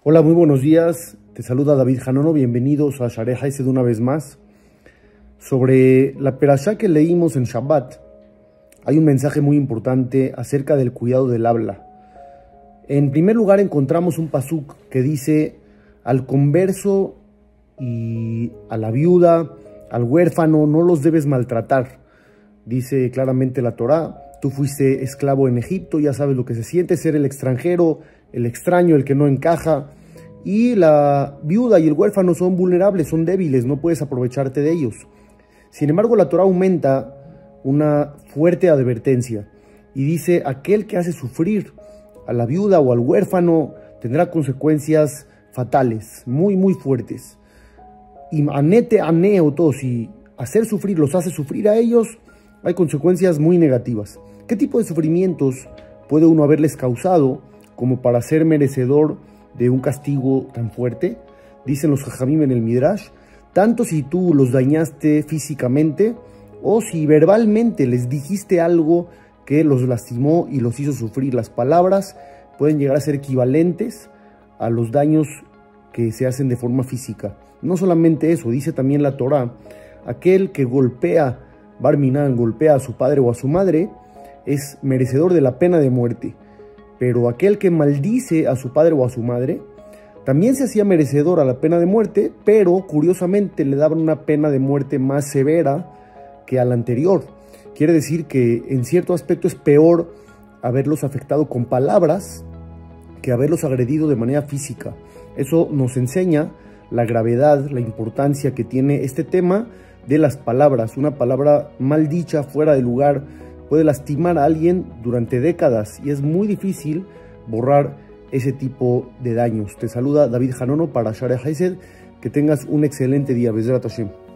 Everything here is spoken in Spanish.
Hola, muy buenos días. Te saluda David Hanono. Bienvenidos a Shareh Haesed una vez más. Sobre la perashá que leímos en Shabbat, hay un mensaje muy importante acerca del cuidado del habla. En primer lugar encontramos un pasuk que dice: al converso y a la viuda, al huérfano, no los debes maltratar. Dice claramente la Torá: tú fuiste esclavo en Egipto, ya sabes lo que se siente ser el extranjero, el extraño, el que no encaja. Y la viuda y el huérfano son vulnerables, son débiles, no puedes aprovecharte de ellos. Sin embargo, la Torá aumenta una fuerte advertencia y dice: aquel que hace sufrir a la viuda o al huérfano tendrá consecuencias fatales, muy fuertes. Y anete aneoto, si hacer sufrir los hace sufrir a ellos, hay consecuencias muy negativas. ¿Qué tipo de sufrimientos puede uno haberles causado como para ser merecedor de un castigo tan fuerte? Dicen los Jajamim en el Midrash: tanto si tú los dañaste físicamente o si verbalmente les dijiste algo que los lastimó y los hizo sufrir. Las palabras pueden llegar a ser equivalentes a los daños que se hacen de forma física. No solamente eso, dice también la Torá: aquel que golpea, Bar Minan, golpea a su padre o a su madre, es merecedor de la pena de muerte. Pero aquel que maldice a su padre o a su madre también se hacía merecedor a la pena de muerte, pero curiosamente le daban una pena de muerte más severa que a la anterior. Quiere decir que en cierto aspecto es peor haberlos afectado con palabras que haberlos agredido de manera física. Eso nos enseña la gravedad, la importancia que tiene este tema de las palabras. Una palabra mal dicha, fuera de lugar, puede lastimar a alguien durante décadas y es muy difícil borrar ese tipo de daños. Te saluda David Hanono para Shareh Haesed. Que tengas un excelente día. Bezrat Hashem.